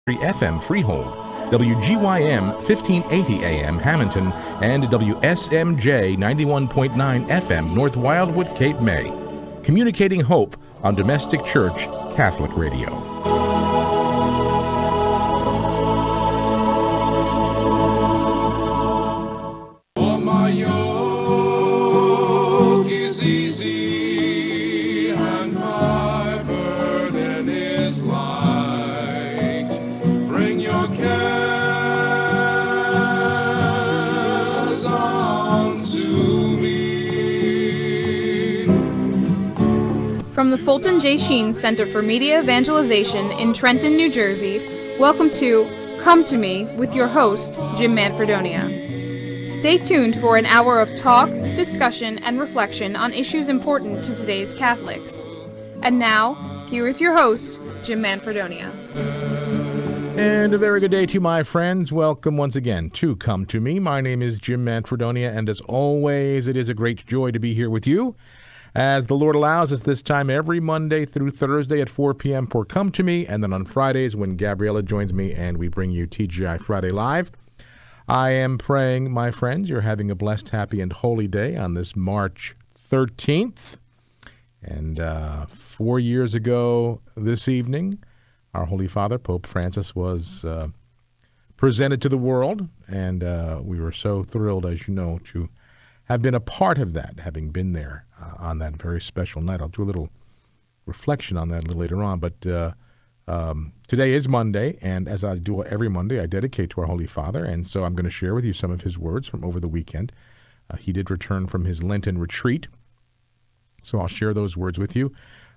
FM Freehold, WGYM 1580 AM Hamilton, and WSMJ 91.9 FM North Wildwood, Cape May. Communicating hope on Domestic Church Catholic Radio. From the Fulton J. Sheen Center for Media Evangelization in Trenton, New Jersey, welcome to Come to Me with your host, Jim Manfredonia. Stay tuned for an hour of talk, discussion, and reflection on issues important to today's Catholics. And now, here is your host, Jim Manfredonia. And a very good day to you, my friends. Welcome once again to Come to Me. My name is Jim Manfredonia, and as always, it is a great joy to be here with you, as the Lord allows us this time every Monday through Thursday at 4 p.m. for Come to Me, and then on Fridays when Gabriella joins me and we bring you TGI Friday Live. I am praying, my friends, you're having a blessed, happy, and holy day on this March 13th. And 4 years ago this evening, our Holy Father, Pope Francis, was presented to the world, and we were so thrilled, as you know, to have been a part of that, having been there on that very special night. I'll do a little reflection on that a little later on, but today is Monday, and as I do every Monday, I dedicate to our Holy Father, and so I'm going to share with you some of his words from over the weekend. He did return from his Lenten retreat, so I'll share those words with you.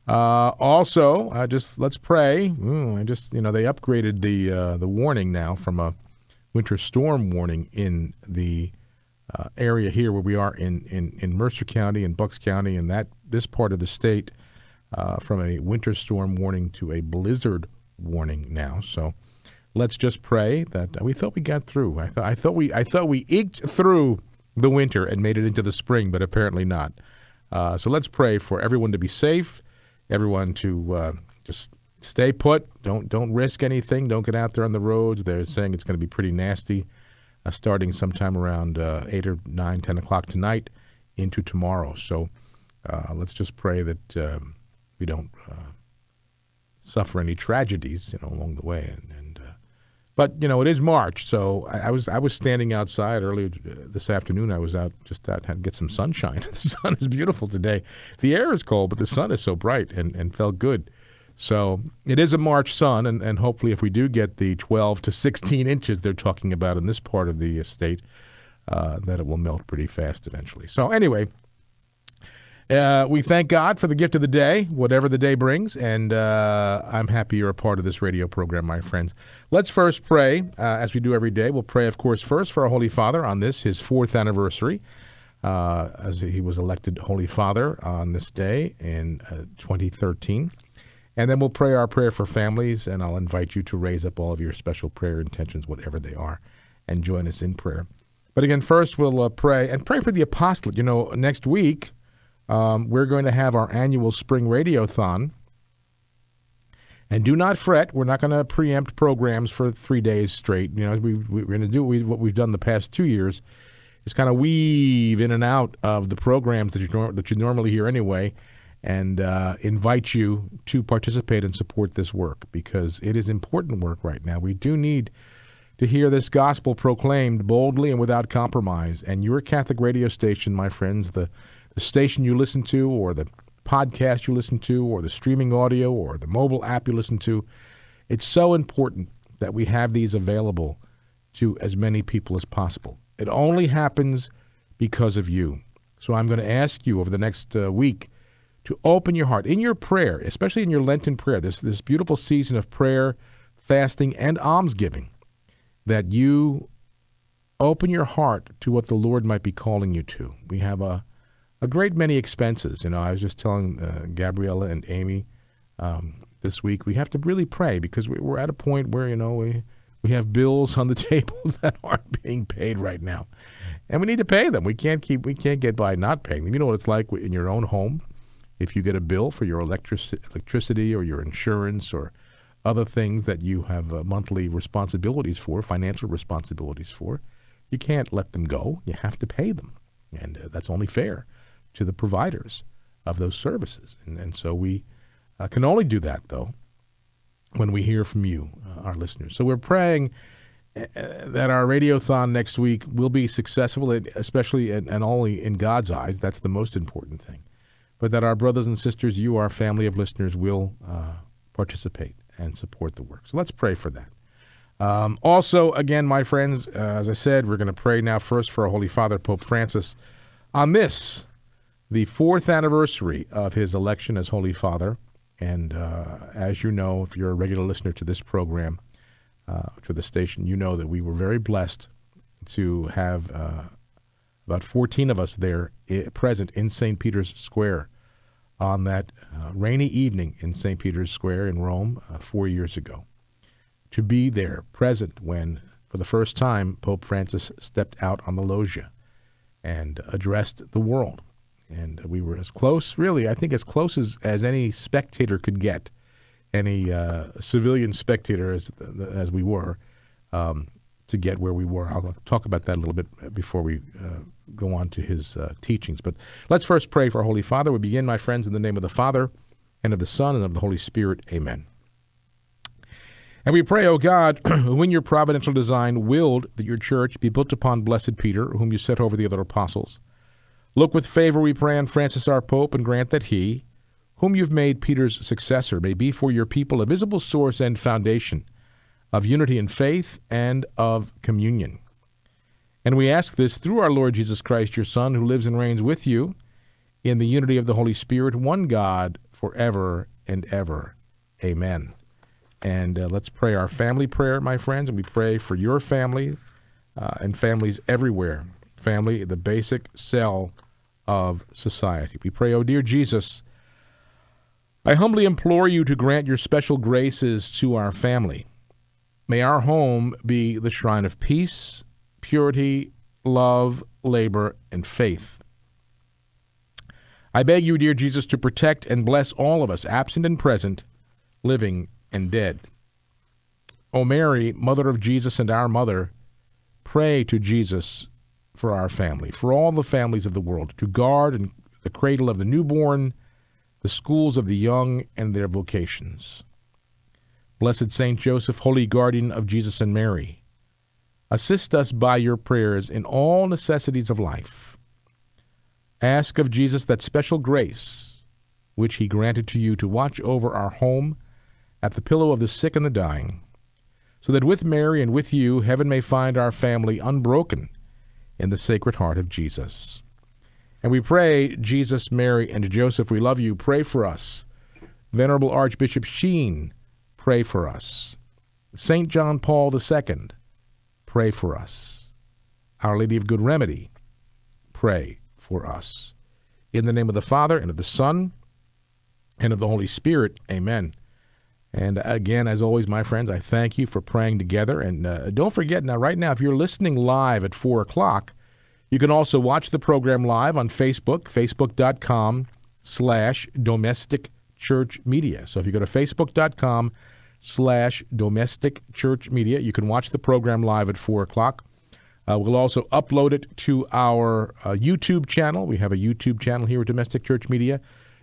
Also, let's pray. They upgraded the warning now from a winter storm warning in the area here where we are in Mercer County and Bucks County, and this part of the state, from a winter storm warning to a blizzard warning now. So let's just pray that we thought we got through. I thought we eked through the winter and made it into the spring, but apparently not. So let's pray for everyone to be safe, everyone to just stay put. Don't risk anything. Don't get out there on the roads. They're saying it's going to be pretty nasty. Starting sometime around 8 or 9, 10 o'clock tonight into tomorrow. So let's just pray that we don't suffer any tragedies, along the way. But it is March, so I was standing outside earlier this afternoon. I was out had to get some sunshine. The sun is beautiful today. The air is cold, but the sun is so bright and felt good. So it is a March sun, and hopefully if we do get the 12 to 16 inches they're talking about in this part of the state, that it will melt pretty fast eventually. So anyway, we thank God for the gift of the day, whatever the day brings, and I'm happy you're a part of this radio program, my friends. Let's first pray, as we do every day. We'll pray, of course, first for our Holy Father on his 4th anniversary, as he was elected Holy Father on this day in 2013. And then we'll pray our prayer for families, and I'll invite you to raise up all of your special prayer intentions, whatever they are, and join us in prayer. But again, first we'll pray for the apostolate. Next week we're going to have our annual spring radiothon. And do not fret, we're not going to preempt programs for 3 days straight. We're going to do what we've done the past 2 years, is kind of weave in and out of the programs that you normally hear anyway, and invite you to participate and support this work, because it is important work right now. We do need to hear this gospel proclaimed boldly and without compromise. And your Catholic radio station, my friends, the station you listen to, or the podcast you listen to, or the streaming audio, or the mobile app you listen to, it's so important that we have these available to as many people as possible. It only happens because of you. So I'm going to ask you over the next week to open your heart in your prayer, especially in your Lenten prayer, this beautiful season of prayer, fasting, and almsgiving, that you open your heart to what the Lord might be calling you to. We have a great many expenses. I was just telling Gabriella and Amy this week, we have to really pray, because we're at a point where, we have bills on the table that aren't being paid right now. And we need to pay them. We can't get by not paying them. You know what it's like in your own home. If you get a bill for your electricity or your insurance or other things that you have monthly responsibilities for, financial responsibilities for. You can't let them go. You have to pay them. And that's only fair to the providers of those services. And so we can only do that, though, when we hear from you, our listeners. So we're praying that our radiothon next week will be successful, especially and only in God's eyes. That's the most important thing. But that our brothers and sisters, you, our family of listeners, will participate and support the work. So let's pray for that. Also, again, my friends, as I said, we're going to pray now first for our Holy Father, Pope Francis, on this, the 4th anniversary of his election as Holy Father. And as you know, if you're a regular listener to this program, to the station, you know that we were very blessed to have about 14 of us there present in St. Peter's Square on that rainy evening in St. Peter's Square in Rome 4 years ago. To be there present when, for the first time, Pope Francis stepped out on the loggia and addressed the world. And we were as close, really, I think as close as any spectator could get, any civilian spectator as we were, to get where we were. I'll talk about that a little bit before we go on to his teachings. But let's first pray for our Holy Father. We begin, my friends, in the name of the Father, and of the Son, and of the Holy Spirit. Amen. And we pray, O God, who in your providential design willed that your church be built upon blessed Peter, whom you set over the other apostles. Look with favor, we pray, on Francis our Pope, and grant that he, whom you've made Peter's successor, may be for your people a visible source and foundation of unity in faith and of communion. And we ask this through our Lord Jesus Christ, your Son, who lives and reigns with you in the unity of the Holy Spirit, one God, forever and ever. Amen. And let's pray our family prayer, my friends, and we pray for your family and families everywhere. Family, the basic cell of society. We pray, O dear Jesus, I humbly implore you to grant your special graces to our family. May our home be the shrine of peace, purity, love, labor, and faith. I beg you, dear Jesus, to protect and bless all of us, absent and present, living and dead. O Mary, Mother of Jesus and our Mother, pray to Jesus for our family, for all the families of the world, to guard and the cradle of the newborn, the schools of the young and their vocations. Blessed Saint Joseph, holy guardian of Jesus and Mary, assist us by your prayers in all necessities of life. Ask of Jesus that special grace which he granted to you to watch over our home at the pillow of the sick and the dying, so that with Mary and with you, heaven may find our family unbroken in the Sacred Heart of Jesus. And we pray, Jesus, Mary, and Joseph, we love you, pray for us. Venerable Archbishop Sheen, pray for us. St. John Paul II, pray for us. Our Lady of Good Remedy, pray for us. In the name of the Father, and of the Son, and of the Holy Spirit, amen. And again, as always, my friends, I thank you for praying together. And don't forget, now, right now, if you're listening live at 4 o'clock, you can also watch the program live on Facebook, facebook.com/Domestic Church Media. So if you go to facebook.com/Domestic Church Media, you can watch the program live at 4 o'clock. We'll also upload it to our YouTube channel. We have a YouTube channel here at Domestic Church Media,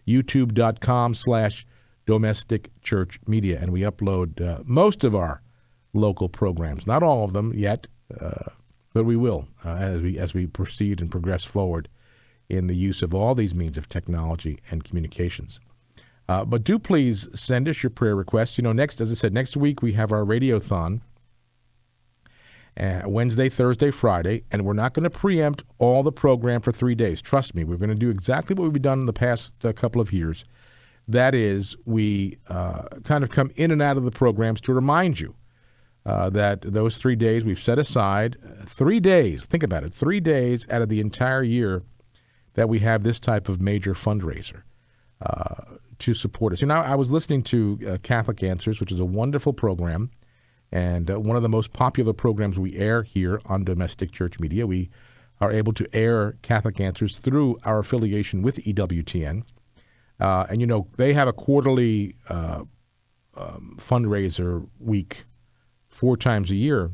youtube.com/Domestic Church Media, and we upload most of our local programs. Not all of them yet, but we will as we proceed and progress forward in the use of all these means of technology and communications. But do please send us your prayer requests. You know, next, as I said, next week we have our radiothon, Wednesday, Thursday, Friday, and we're not going to preempt all the program for 3 days. Trust me, we're going to do exactly what we've done in the past couple of years. That is, we kind of come in and out of the programs to remind you that those 3 days we've set aside, 3 days, think about it, 3 days out of the entire year that we have this type of major fundraiser to support us. You know, I was listening to Catholic Answers, which is a wonderful program, and one of the most popular programs we air here on Domestic Church Media. We are able to air Catholic Answers through our affiliation with EWTN. And, you know, they have a quarterly fundraiser week 4 times a year.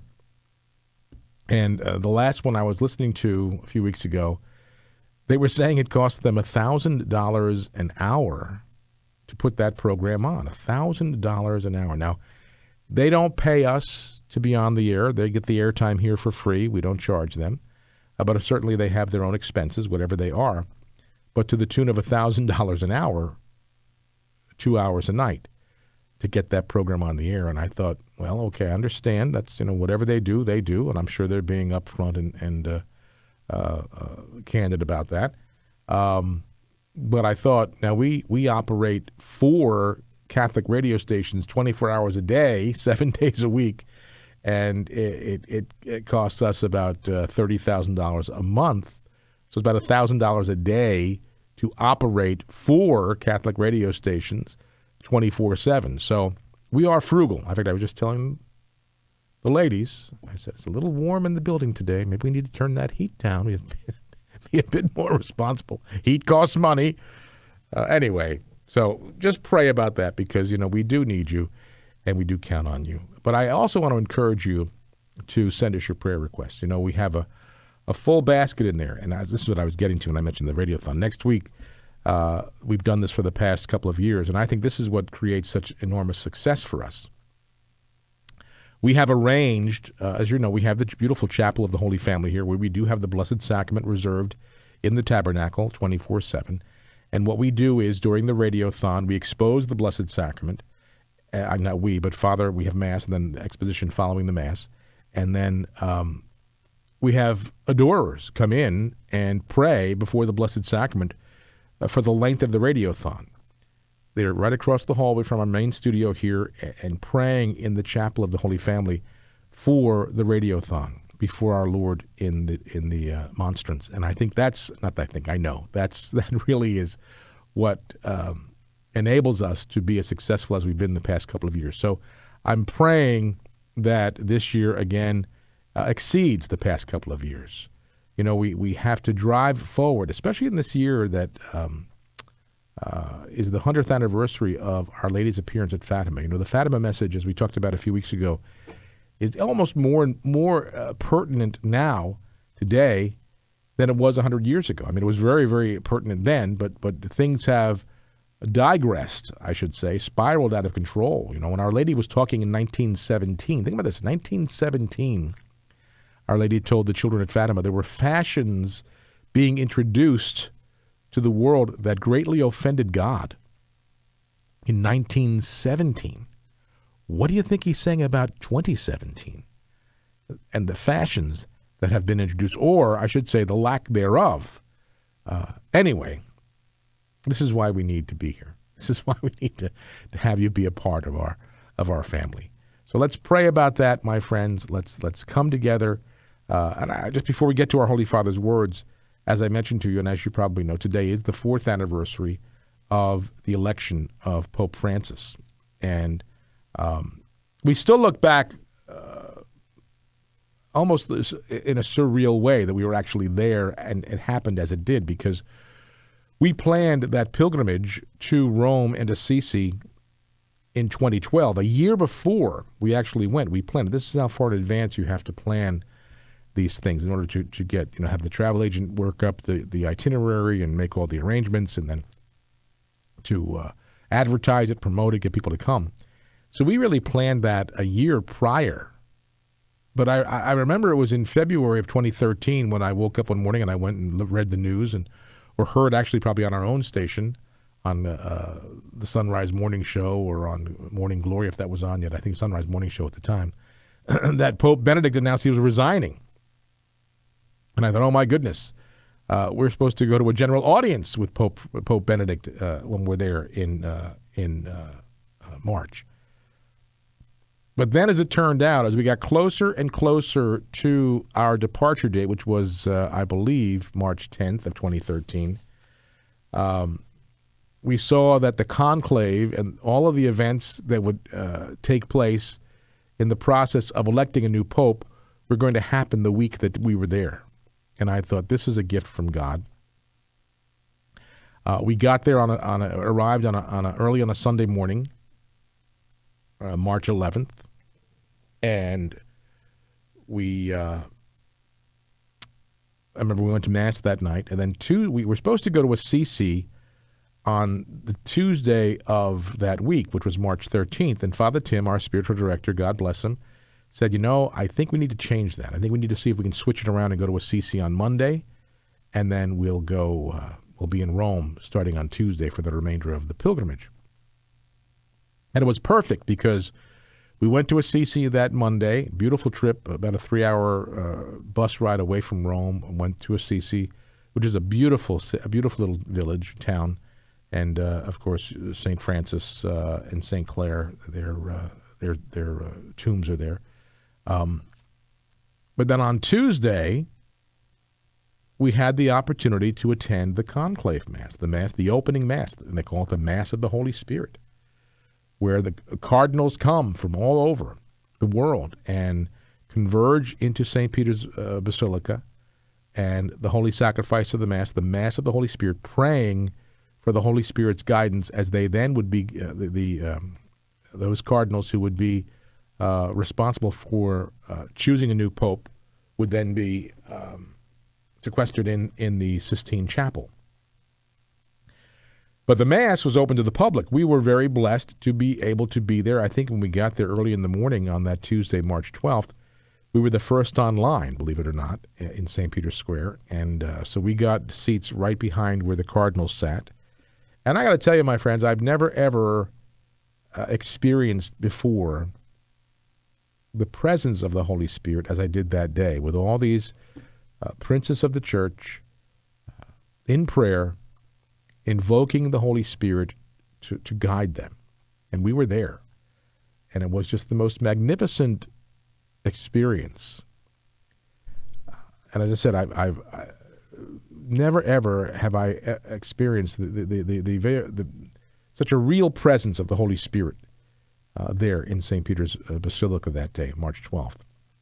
And the last one I was listening to a few weeks ago, they were saying it cost them $1,000 an hour to put that program on. $1,000 an hour. Now, they don't pay us to be on the air. They get the airtime here for free. We don't charge them. But certainly they have their own expenses, whatever they are. But to the tune of $1,000 an hour, 2 hours a night to get that program on the air. And I thought, well, okay, I understand. That's, whatever they do, and I'm sure they're being upfront and candid about that. But I thought, now we operate 4 Catholic radio stations 24 hours a day, 7 days a week, and it costs us about $30,000 a month. So it's about $1,000 a day to operate 4 Catholic radio stations 24/7. So we are frugal. In fact, I was just telling the ladies, I said, it's a little warm in the building today. Maybe we need to turn that heat down. We have to be a bit more responsible. Heat costs money. Anyway, so just pray about that because, we do need you and we do count on you. But I also want to encourage you to send us your prayer requests. We have a full basket in there. And this is what I was getting to when I mentioned the Radiothon. Next week, we've done this for the past couple of years, and I think this is what creates such enormous success for us. We have arranged, as you know, we have the beautiful Chapel of the Holy Family here where we do have the Blessed Sacrament reserved in the tabernacle 24/7. And what we do is during the Radiothon, we expose the Blessed Sacrament. Not we, but Father, we have Mass and then the exposition following the Mass. And then we have adorers come in and pray before the Blessed Sacrament for the length of the Radiothon. They're right across the hallway from our main studio here and praying in the Chapel of the Holy Family for the Radiothon before our Lord in the monstrance. And I think I know that really is what enables us to be as successful as we've been the past couple of years. So I'm praying that this year again exceeds the past couple of years. We have to drive forward, especially in this year that is the 100th anniversary of Our Lady's appearance at Fatima. The Fatima message, as we talked about a few weeks ago, is almost more pertinent now, today, than it was 100 years ago. I mean, it was very, very pertinent then, but things have digressed, I should say, spiraled out of control. When Our Lady was talking in 1917, think about this, 1917, Our Lady told the children at Fatima there were fashions being introduced to the world that greatly offended God. In 1917. What do you think he's saying about 2017? And the fashions that have been introduced, or I should say the lack thereof. Anyway, this is why we need to be here. This is why we need to have you be a part of our family. So let's pray about that, my friends. Let's come together. Just before we get to our Holy Father's words, as I mentioned to you, and as you probably know, today is the 4th anniversary of the election of Pope Francis. And we still look back almost in a surreal way that we were actually there and it happened as it did, because we planned that pilgrimage to Rome and Assisi in 2012. A year before we actually went, we planned. This is how far in advance you have to plan these things in order to get, have the travel agent work up the itinerary and make all the arrangements and then to advertise it, promote it, get people to come. So we really planned that a year prior. But I remember it was in February of 2013 when I woke up one morning and I went and read the news or heard actually probably on our own station on the Sunrise Morning Show or on Morning Glory, if that was on yet. I think Sunrise Morning Show at the time, that Pope Benedict announced he was resigning. And I thought, oh my goodness, we're supposed to go to a general audience with Pope Benedict when we're there in March. But then, as it turned out, as we got closer and closer to our departure date, which was, I believe, March 10th of 2013, we saw that the conclave and all of the events that would take place in the process of electing a new pope were going to happen the week that we were there. And I thought, this is a gift from God. We got there arrived early on a Sunday morning. March 11th, and I remember we went to Mass that night, and then we were supposed to go to a CC on the Tuesday of that week, which was March 13th, and Father Tim, our spiritual director, God bless him, said, I think we need to change that. I think we need to see if we can switch it around and go to a CC on Monday, and then we'll be in Rome starting on Tuesday for the remainder of the pilgrimage. And it was perfect because we went to a CC that Monday, beautiful trip, about a 3-hour bus ride away from Rome, went to a CC, which is a beautiful little village, town, and of course, St. Francis and St. Clare, their tombs are there. But then on Tuesday, we had the opportunity to attend the conclave Mass, the opening Mass, and they call it the Mass of the Holy Spirit, where the cardinals come from all over the world and converge into St. Peter's Basilica and the Holy Sacrifice of the Mass of the Holy Spirit, praying for the Holy Spirit's guidance, as they then would be those cardinals who would be responsible for choosing a new pope would then be sequestered in the Sistine Chapel. But the Mass was open to the public. We were very blessed to be able to be there. I think when we got there early in the morning on that Tuesday, March 12th, we were the first online, believe it or not, in St. Peter's Square. And so we got seats right behind where the cardinals sat. And I got to tell you, my friends, I've never, ever experienced before the presence of the Holy Spirit as I did that day, with all these princes of the church in prayer, invoking the Holy Spirit to guide them. And we were there. And it was just the most magnificent experience. And as I said, I've never, ever have I experienced such a real presence of the Holy Spirit there in St. Peter's Basilica that day, March 12th.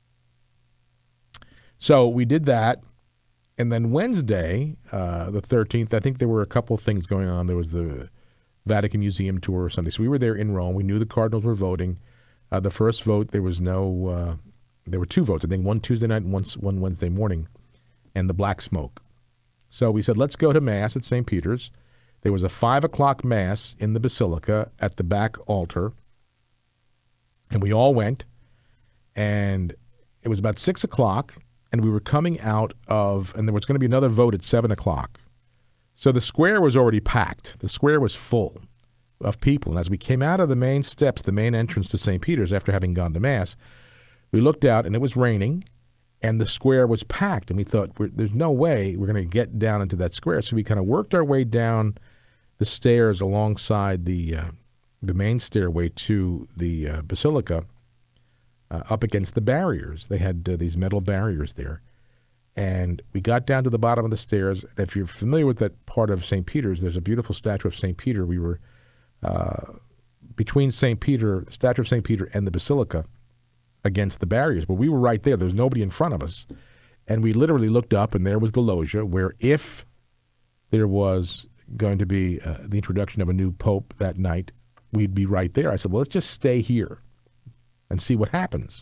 So we did that. And then Wednesday, the 13th, I think there were a couple of things going on. There was the Vatican Museum tour or something. So we were there in Rome. We knew the cardinals were voting. The first vote, there was no, there were two votes, I think one Tuesday night and one Wednesday morning, and the black smoke. So we said, let's go to Mass at St. Peter's. There was a 5 o'clock Mass in the Basilica at the back altar, and we all went, and it was about 6 o'clock, and we were coming out of, and there was going to be another vote at 7 o'clock. So the square was already packed. The square was full of people. And as we came out of the main steps, the main entrance to St. Peter's after having gone to Mass, we looked out, and it was raining, and the square was packed. And we thought, there's no way we're going to get down into that square. So we kind of worked our way down the stairs alongside the main stairway to the Basilica, up against the barriers. They had these metal barriers there. And we got down to the bottom of the stairs. And if you're familiar with that part of St. Peter's, there's a beautiful statue of St. Peter. We were between St. Peter, the statue of St. Peter, and the Basilica against the barriers. But we were right there. There was nobody in front of us. And we literally looked up, and there was the loggia, where if there was going to be the introduction of a new pope that night, we'd be right there. I said, well, let's just stay here and see what happens.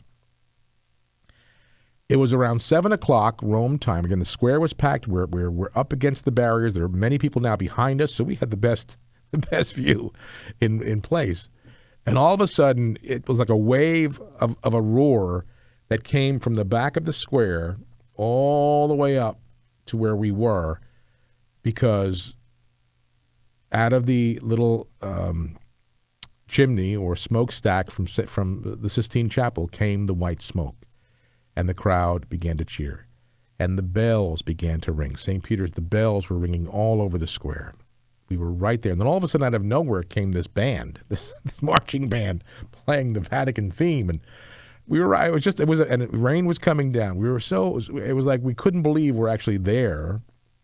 It was around 7 o'clock Rome time. Again, the square was packed. We're up against the barriers. There are many people now behind us, so we had the best view in place. And all of a sudden, it was like a wave of a roar that came from the back of the square all the way up to where we were, because out of the little chimney or smokestack from the Sistine Chapel came the white smoke, and the crowd began to cheer, and the bells began to ring. St. Peter's, the bells were ringing all over the square. We were right there, and then all of a sudden, out of nowhere, came this band, this marching band, playing the Vatican theme, and we were. And rain was coming down. We were it was like we couldn't believe we're actually there.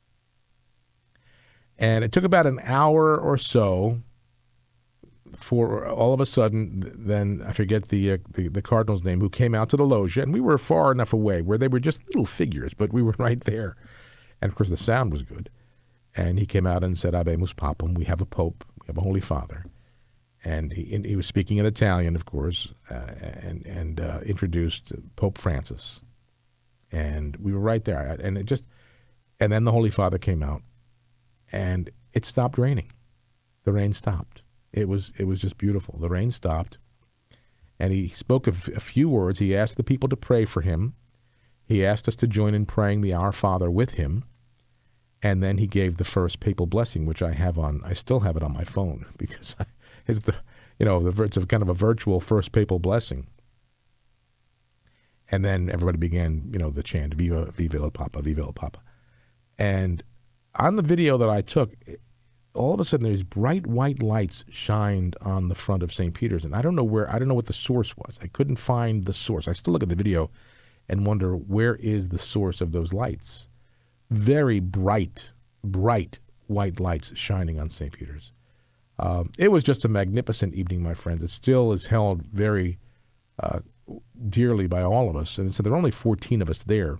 And it took about an hour or so for all of a sudden, then I forget the cardinal's name, who came out to the loggia, and we were far enough away where they were just little figures, but we were right there. And of course the sound was good. And he came out and said, Habemus Papam, we have a pope, we have a Holy Father. And he was speaking in Italian, of course, and introduced Pope Francis. And we were right there. And then the Holy Father came out, and it stopped raining. The rain stopped. It was just beautiful. The rain stopped, and he spoke a few words. He asked the people to pray for him. He asked us to join in praying the Our Father with him. And then he gave the first papal blessing, which I still have it on my phone because it's it's a kind of a virtual first papal blessing. And then everybody began, the chant, Viva, Viva il Papa, Viva il Papa. And on the video that I took, all of a sudden these bright white lights shined on the front of St. Peter's. And I don't know what the source was. I couldn't find the source. I still look at the video and wonder, where is the source of those lights? Very bright white lights shining on St. Peter's. It was just a magnificent evening, my friends. It still is held very dearly by all of us. And so there are only 14 of us there.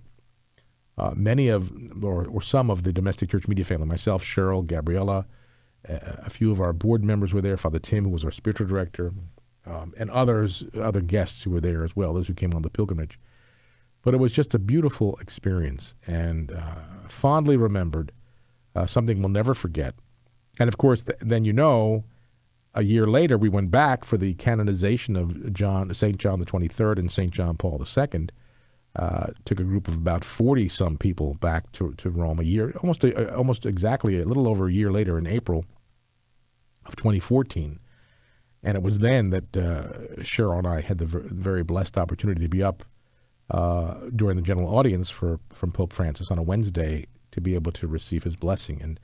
Some of the domestic church media family, myself, Cheryl, Gabriella, a few of our board members were there, Father Tim, who was our spiritual director, and other guests who were there as well, those who came on the pilgrimage. But it was just a beautiful experience and fondly remembered, something we'll never forget. And of course, then a year later, we went back for the canonization of St. John the 23rd and St. John Paul II. Took a group of about 40-some people back to Rome almost exactly a little over a year later in April of 2014. And it was then that Cheryl and I had the very blessed opportunity to be up during the general audience from Pope Francis on a Wednesday to be able to receive his blessing. And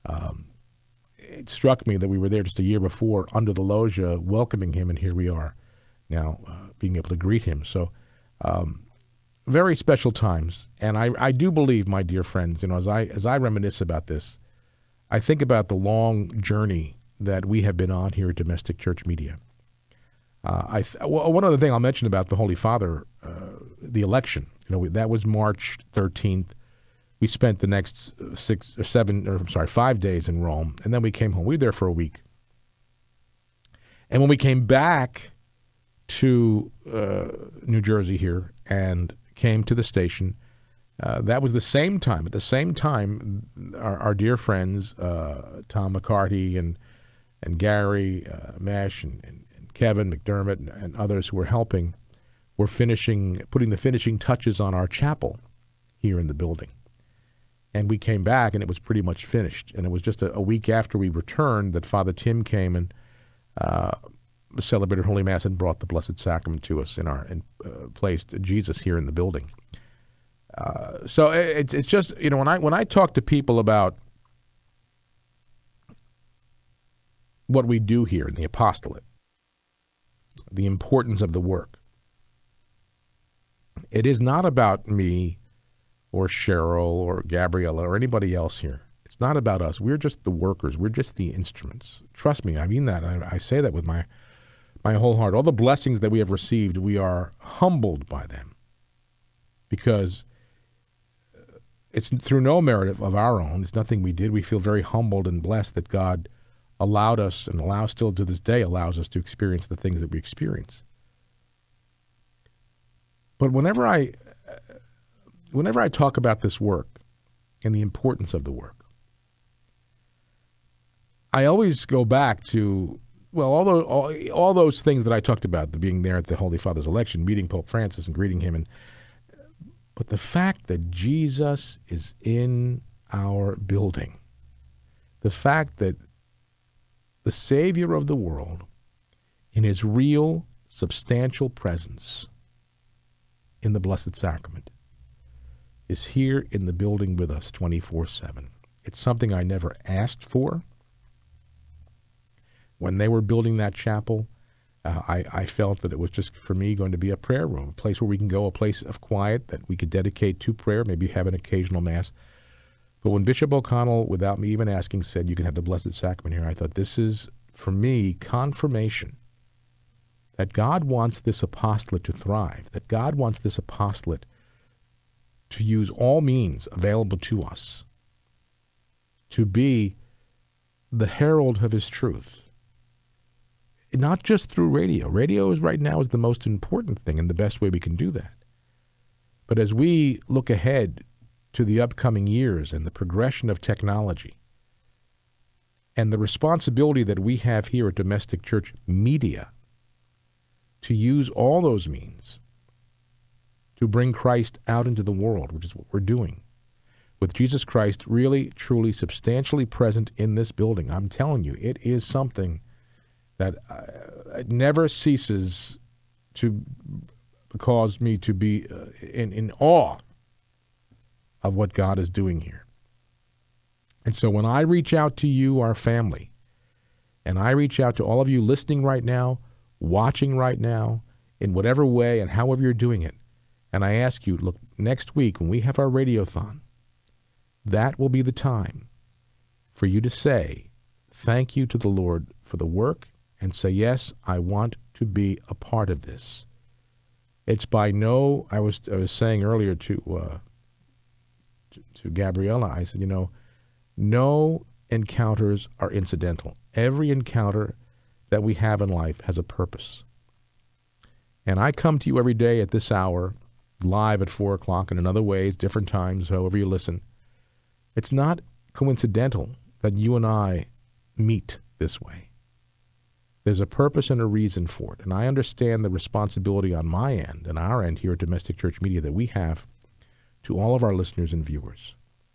it struck me that we were there just a year before under the loggia welcoming him, and here we are now being able to greet him. So very special times. And I do believe, my dear friends, as I reminisce about this, I think about the long journey that we have been on here at Domestic Church Media. One other thing I'll mention about the Holy Father, the election. That was March 13th. We spent the next 5 days in Rome, and then we came home. We were there for a week. And when we came back to New Jersey here and came to the station, that was the same time. At the same time, our dear friends, Tom McCarty and Gary Mesh and Kevin McDermott and others who were helping, were putting the finishing touches on our chapel here in the building. And we came back, and it was pretty much finished. And it was just a week after we returned that Father Tim came and celebrated Holy Mass and brought the Blessed Sacrament to us and placed Jesus here in the building. So it's just, when I talk to people about what we do here in the apostolate, the importance of the work, it is not about me or Cheryl or Gabriella or anybody else here. It's not about us. We're just the workers. We're just the instruments. Trust me, I mean that. I say that with my whole heart. All the blessings that we have received, we are humbled by them because it's through no merit of our own. It's nothing we did. We feel very humbled and blessed that God allowed us, and allows still to this day, allows us to experience the things that we experience. But whenever I talk about this work and the importance of the work, I always go back to, all those things that I talked about, the being there at the Holy Father's election, meeting Pope Francis and greeting him, but the fact that Jesus is in our building, the fact that the Savior of the world, in his real, substantial presence in the Blessed Sacrament, is here in the building with us 24/7. It's something I never asked for. When they were building that chapel, I felt that it was just, for me, going to be a prayer room, a place where we can go, a place of quiet that we could dedicate to prayer, maybe have an occasional Mass. But when Bishop O'Connell, without me even asking, said, you can have the Blessed Sacrament here, I thought, this is, for me, confirmation that God wants this apostolate to thrive, that God wants this apostolate to use all means available to us to be the herald of his truth. not just through radio. Radio is right now is the most important thing and the best way we can do that. But as we look ahead to the upcoming years and the progression of technology and the responsibility that we have here at Domestic Church Media to use all those means to bring Christ out into the world, which is what we're doing, with Jesus Christ really, truly, substantially present in this building. I'm telling you, it is something that never ceases to cause me to be in awe of what God is doing here. And so when I reach out to you, our family, and I reach out to all of you listening right now, watching right now, in whatever way and however you're doing it, and I ask you, look, next week when we have our radiothon, that will be the time for you to say thank you to the Lord for the work and say, yes, I want to be a part of this. It's by no, I was saying earlier to Gabriella, I said, no encounters are incidental. Every encounter that we have in life has a purpose. And I come to you every day at this hour, live at 4 o'clock, and in other ways, different times, however you listen. It's not coincidental that you and I meet this way. There's a purpose and a reason for it. And I understand the responsibility on my end and our end here at Domestic Church Media that we have to all of our listeners and viewers.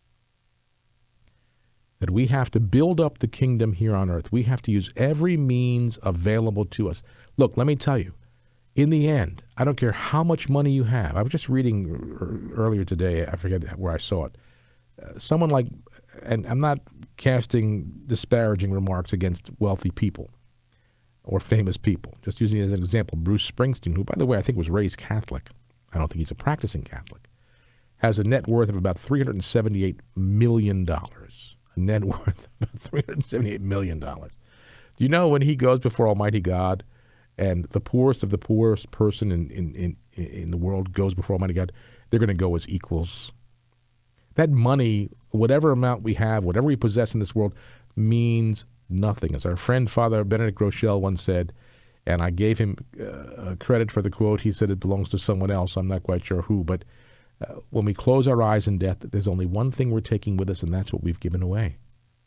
That we have to build up the kingdom here on earth. We have to use every means available to us. Look, let me tell you, in the end, I don't care how much money you have. I was just reading earlier today, I forget where I saw it. Someone like, and I'm not casting disparaging remarks against wealthy people or famous people, just using it as an example, Bruce Springsteen, who, by the way, I think was raised Catholic. I don't think he's a practicing Catholic, has a net worth of about $378 million. A net worth of $378 million. Do you know when he goes before Almighty God and the poorest of the poorest person in the world goes before Almighty God, they're going to go as equals? That money, whatever amount we have, whatever we possess in this world, means nothing. As our friend Father Benedict Rochelle once said, and I gave him credit for the quote, he said it belongs to someone else, I'm not quite sure who, but when we close our eyes in death, there's only one thing we're taking with us, and that's what we've given away.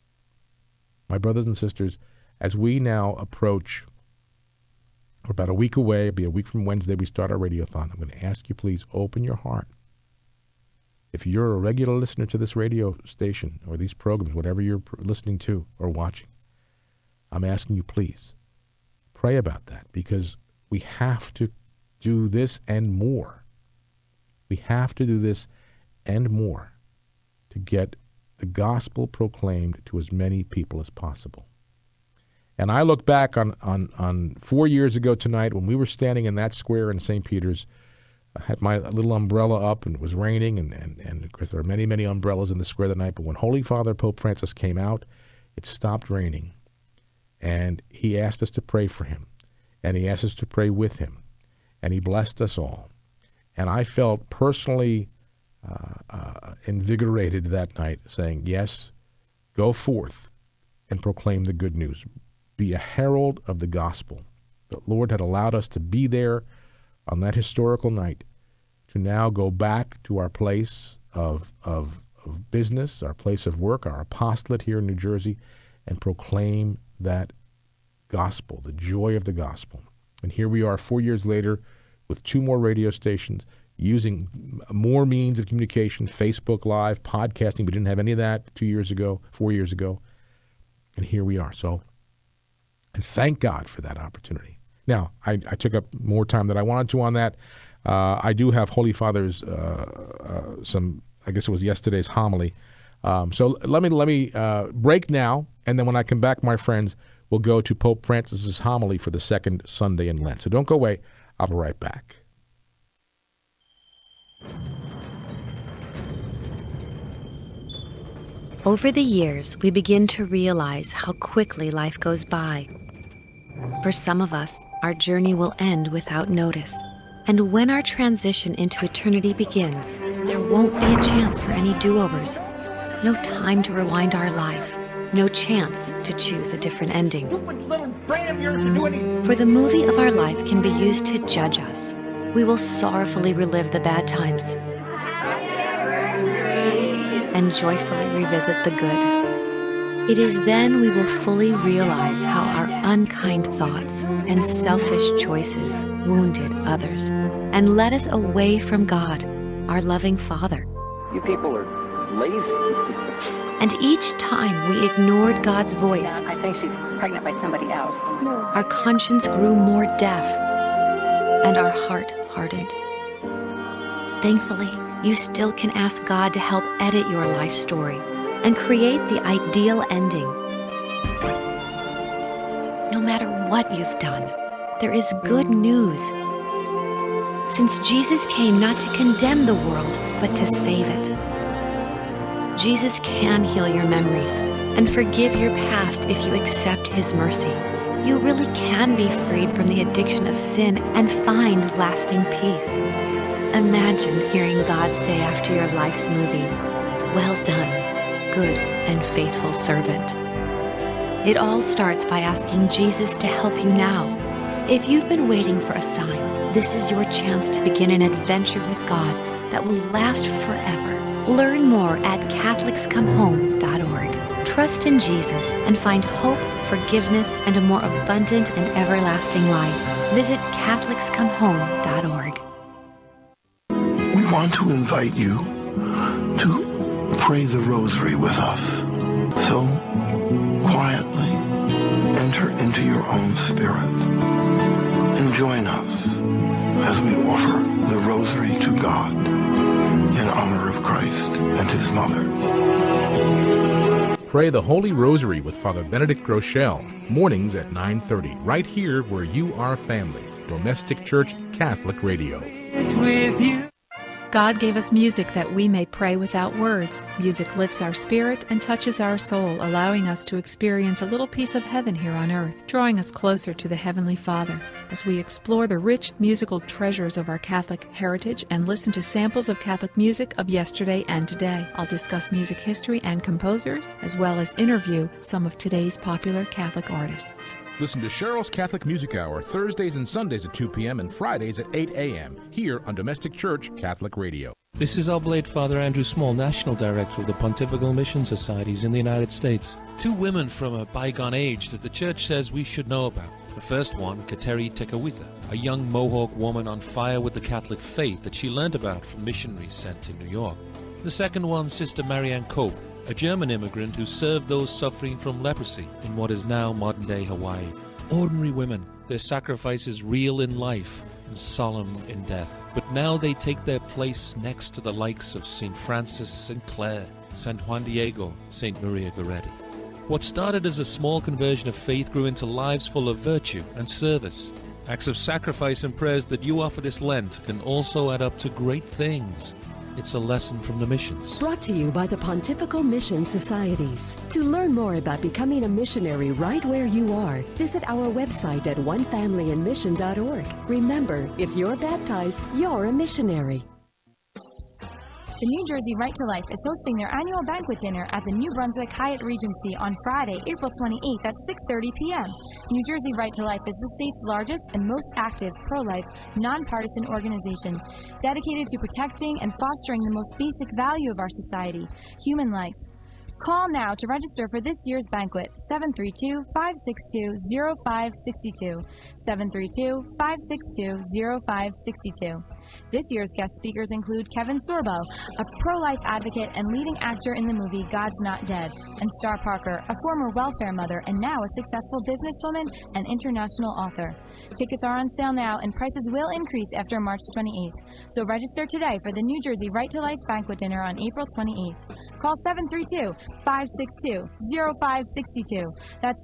My brothers and sisters, as we now approach, we're about a week away, it'll be a week from Wednesday, we start our radiothon. I'm going to ask you, please, open your heart. If you're a regular listener to this radio station or these programs, whatever you're listening to or watching, I'm asking you, please, pray about that, because we have to do this and more. We have to do this and more to get the gospel proclaimed to as many people as possible. And I look back on 4 years ago tonight when we were standing in that square in St. Peter's. I had my little umbrella up and it was raining, and of course there are many, many umbrellas in the square that night, but when Holy Father Pope Francis came out, it stopped raining. And he asked us to pray for him, and he asked us to pray with him, and he blessed us all. And I felt personally invigorated that night, saying, yes, go forth and proclaim the good news. Be a herald of the gospel. The Lord had allowed us to be there on that historical night, to now go back to our place of business, our place of work, our apostolate here in New Jersey, and proclaim that gospel, the joy of the gospel. And here we are 4 years later with 2 more radio stations, using more means of communication, Facebook Live, podcasting. We didn't have any of that 4 years ago. And here we are. So, and thank God for that opportunity. Now, I took up more time than I wanted to on that. I do have Holy Father's I guess it was yesterday's homily. So let me break now, and then when I come back, my friends, we'll go to Pope Francis's homily for the second Sunday in Lent. So don't go away. I'll be right back. Over the years, we begin to realize how quickly life goes by. For some of us, our journey will end without notice. And when our transition into eternity begins, there won't be a chance for any do-overs. No time to rewind our life. no chance to choose a different ending. Stupid little brain of yours to do anything. For the movie of our life can be used to judge us. We will sorrowfully relive the bad times and joyfully revisit the good. It is then we will fully realize how our unkind thoughts and selfish choices wounded others and led us away from God, our loving Father. You people are lazy. And each time we ignored God's voice, I think she's pregnant by somebody else. our conscience grew more deaf and our heart hardened. Thankfully, you still can ask God to help edit your life story and create the ideal ending. No matter what you've done, there is good news. Since Jesus came not to condemn the world, but to save it. Jesus can heal your memories and forgive your past if you accept His mercy. You really can be freed from the addiction of sin and find lasting peace. Imagine hearing God say after your life's movie, "Well done, good and faithful servant." It all starts by asking Jesus to help you now. If you've been waiting for a sign, this is your chance to begin an adventure with God that will last forever. Learn more at CatholicsComeHome.org. Trust in Jesus and find hope, forgiveness, and a more abundant and everlasting life. Visit CatholicsComeHome.org. We want to invite you to pray the rosary with us. So, quietly enter into your own spirit and join us as we offer the rosary to God in honor of Christ and His Mother. Pray the Holy Rosary with Father Benedict Groeschel, mornings at 9:30, right here where you are family. Domestic Church Catholic Radio. God gave us music that we may pray without words. Music lifts our spirit and touches our soul, allowing us to experience a little piece of heaven here on earth, drawing us closer to the Heavenly Father. As we explore the rich musical treasures of our Catholic heritage and listen to samples of Catholic music of yesterday and today, I'll discuss music history and composers, as well as interview some of today's popular Catholic artists. Listen to Cheryl's Catholic Music Hour Thursdays and Sundays at 2 p.m. and Fridays at 8 a.m. here on Domestic Church Catholic Radio. This is Oblate Father Andrew Small, National Director of the Pontifical Mission Societies in the United States. Two women from a bygone age that the Church says we should know about. The first one, Kateri Tekakwitha, a young Mohawk woman on fire with the Catholic faith that she learned about from missionaries sent to New York. The second one, Sister Marianne Cope, a German immigrant who served those suffering from leprosy in what is now modern-day Hawaii. Ordinary women, their sacrifices real in life and solemn in death. But now they take their place next to the likes of St. Francis, St. Clare, St. Juan Diego, St. Maria Goretti. What started as a small conversion of faith grew into lives full of virtue and service. Acts of sacrifice and prayers that you offer this Lent can also add up to great things. It's a lesson from the missions. Brought to you by the Pontifical Mission Societies. To learn more about becoming a missionary right where you are, visit our website at onefamilyinmission.org. Remember, if you're baptized, you're a missionary. The New Jersey Right to Life is hosting their annual banquet dinner at the New Brunswick Hyatt Regency on Friday, April 28th at 6:30 p.m. New Jersey Right to Life is the state's largest and most active pro-life, nonpartisan organization dedicated to protecting and fostering the most basic value of our society, human life. Call now to register for this year's banquet, 732-562-0562, 732-562-0562. This year's guest speakers include Kevin Sorbo, a pro-life advocate and leading actor in the movie God's Not Dead, and Star Parker, a former welfare mother and now a successful businesswoman and international author. Tickets are on sale now and prices will increase after March 28th. So register today for the New Jersey Right to Life banquet dinner on April 28th. Call 732-562-0562. That's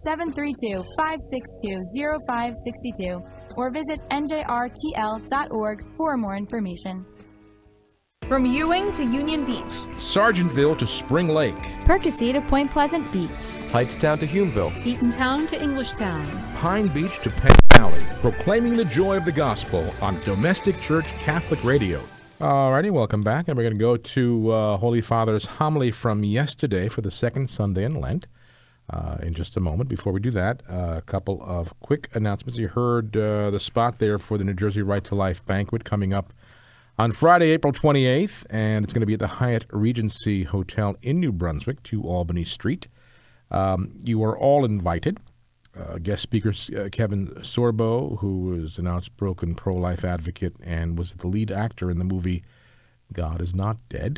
732-562-0562. Or visit njrtl.org for more information. From Ewing to Union Beach, Sargentville to Spring Lake, Percy to Point Pleasant Beach, Hightstown to Humeville, Eatontown to Englishtown, Pine Beach to Penn Valley, proclaiming the joy of the gospel on Domestic Church Catholic Radio. Alrighty, welcome back, and we're going to go to Holy Father's homily from yesterday for the second Sunday in Lent. in just a moment. Before we do that, a couple of quick announcements. You heard the spot there for the New Jersey Right to Life banquet coming up on Friday, April 28th, and it's going to be at the Hyatt Regency Hotel in New Brunswick, 2 Albany Street. You are all invited. Guest speakers Kevin Sorbo, who is an outspoken pro-life advocate and was the lead actor in the movie God Is Not Dead.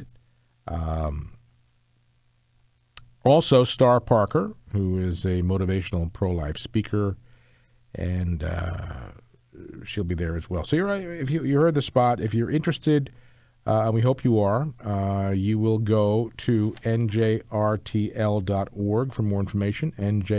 Also, Star Parker, who is a motivational pro-life speaker, and she'll be there as well. So if you heard the spot, if you're interested, and we hope you are, you will go to njrtl.org for more information,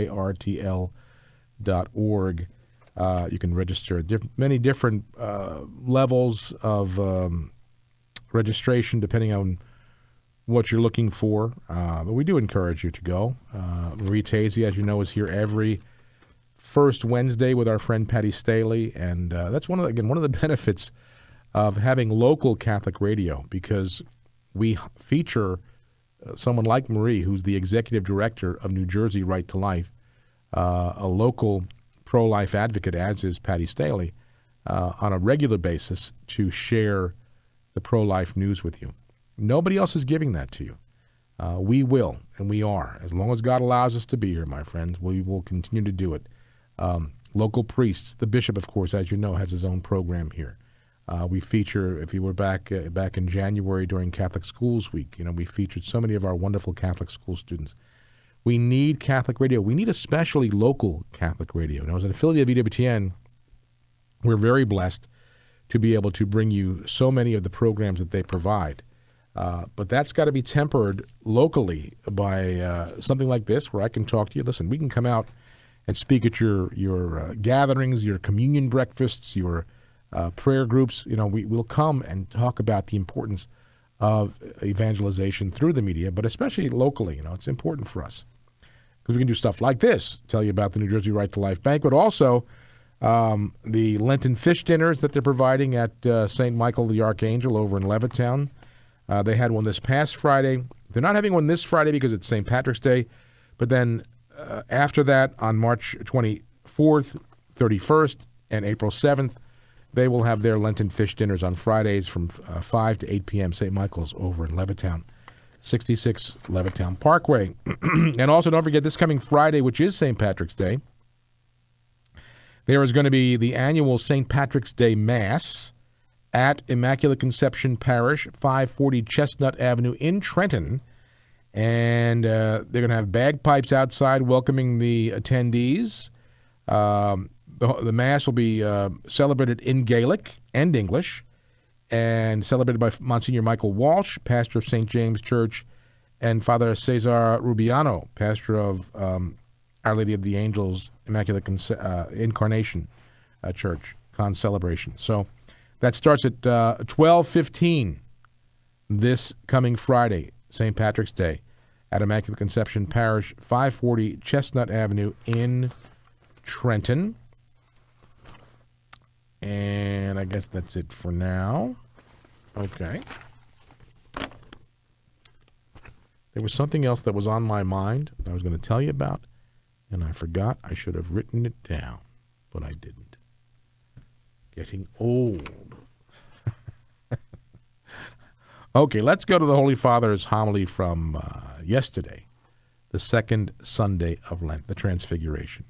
njrtl.org. You can register many different levels of registration depending on what you're looking for, but we do encourage you to go. Marie Tazy, as you know, is here every first Wednesday with our friend Patty Staley, and that's one of the benefits of having local Catholic radio, because we feature someone like Marie, who's the executive director of New Jersey Right to Life, a local pro-life advocate, as is Patty Staley, on a regular basis to share the pro-life news with you. Nobody else is giving that to you. We will, and we are. As long as God allows us to be here, my friends, we will continue to do it. Local priests, the bishop, of course, as you know, has his own program here. We feature, if you were back in January during Catholic Schools Week, we featured so many of our wonderful Catholic school students. We need Catholic radio. We need especially local Catholic radio. Now, as an affiliate of EWTN, we're very blessed to be able to bring you so many of the programs that they provide. But that's got to be tempered locally by something like this, where I can talk to you. Listen, we can come out and speak at your gatherings, your communion breakfasts, your prayer groups. We'll come and talk about the importance of evangelization through the media, but especially locally. It's important for us because we can do stuff like this, tell you about the New Jersey Right to Life banquet. Also, the Lenten fish dinners that they're providing at St. Michael the Archangel over in Levittown. They had one this past Friday. They're not having one this Friday because it's St. Patrick's Day, but then after that, on March 24th, 31st, and April 7th, they will have their Lenten fish dinners on Fridays from 5 to 8 p.m. St. Michael's over in Levittown, 66 Levittown Parkway. And also, don't forget, this coming Friday, which is St. Patrick's Day, there is going to be the annual St. Patrick's Day Mass at Immaculate Conception Parish, 540 Chestnut Avenue in Trenton. And they're going to have bagpipes outside welcoming the attendees. The Mass will be celebrated in Gaelic and English and celebrated by Monsignor Michael Walsh, pastor of St. James Church, and Father Cesar Rubiano, pastor of Our Lady of the Angels Immaculate Incarnation Church, Celebration. So that starts at 12:15 this coming Friday, St. Patrick's Day, at Immaculate Conception Parish, 540 Chestnut Avenue in Trenton. And I guess that's it for now. Okay. There was something else that was on my mind that I was going to tell you about, and I forgot. I should have written it down, but I didn't. Getting old. Okay, let's go to the Holy Father's homily from yesterday, the second Sunday of Lent, the Transfiguration.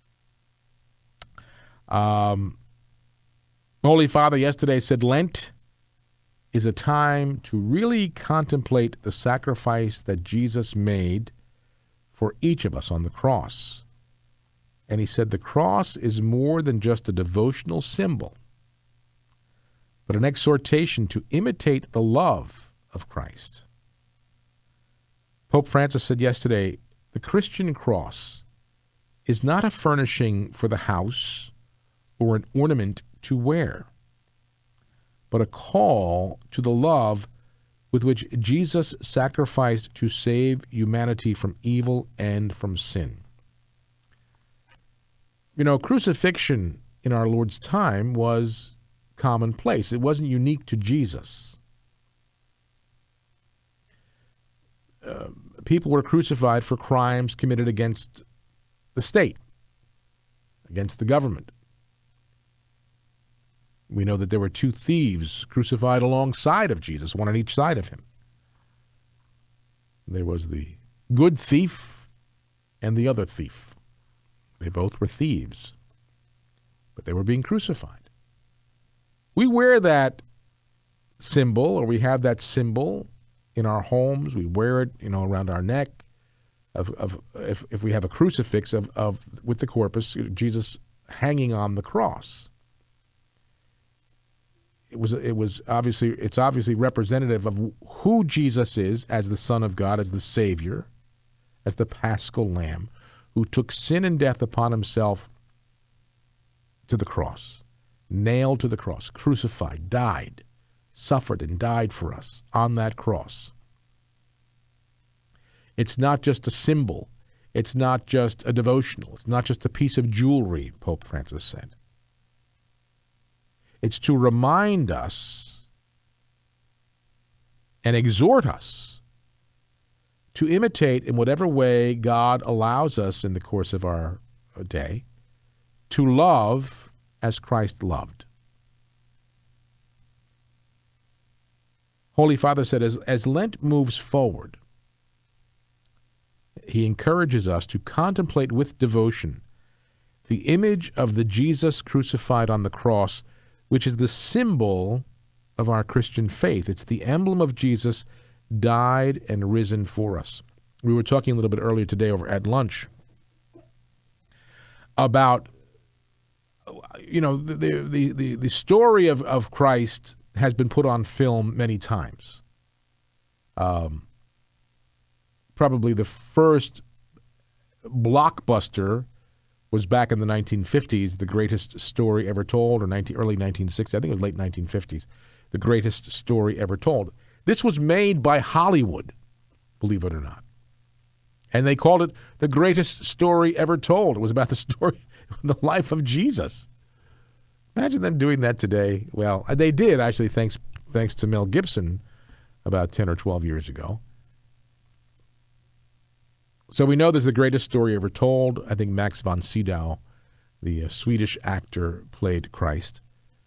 Holy Father yesterday said Lent is a time to really contemplate the sacrifice that Jesus made for each of us on the cross. And he said the cross is more than just a devotional symbol, but an exhortation to imitate the love of Christ. Pope Francis said yesterday, the Christian cross is not a furnishing for the house or an ornament to wear, but a call to the love with which Jesus sacrificed to save humanity from evil and from sin. Crucifixion in our Lord's time was commonplace. It wasn't unique to Jesus. people were crucified for crimes committed against the state, against the government. We know that there were two thieves crucified alongside of Jesus, one on each side of him. There was the good thief and the other thief. They both were thieves, but they were being crucified. We wear that symbol, or we have that symbol in our homes. We wear it, around our neck. If we have a crucifix with the corpus, Jesus hanging on the cross. It's obviously representative of who Jesus is as the Son of God, as the Savior, as the Paschal Lamb, who took sin and death upon himself to the cross, nailed to the cross, crucified, died, suffered and died for us on that cross. It's not just a symbol. It's not just a devotional. It's not just a piece of jewelry, Pope Francis said. It's to remind us and exhort us to imitate in whatever way God allows us in the course of our day to love as Christ loved. Holy Father said, as Lent moves forward, he encourages us to contemplate with devotion the image of the Jesus crucified on the cross, which is the symbol of our Christian faith. It's the emblem of Jesus died and risen for us. We were talking a little bit earlier today over at lunch about, the story of Christ has been put on film many times. Probably the first blockbuster was back in the 1950s, The Greatest Story Ever Told, or early 1960s. I think it was late 1950s. The Greatest Story Ever Told. This was made by Hollywood, believe it or not. And they called it The Greatest Story Ever Told. It was about the story, the life of Jesus. Imagine them doing that today. Well, they did, actually, thanks to Mel Gibson about 10 or 12 years ago. So we know there's The Greatest Story Ever Told. I think Max von Sydow, the Swedish actor, played Christ.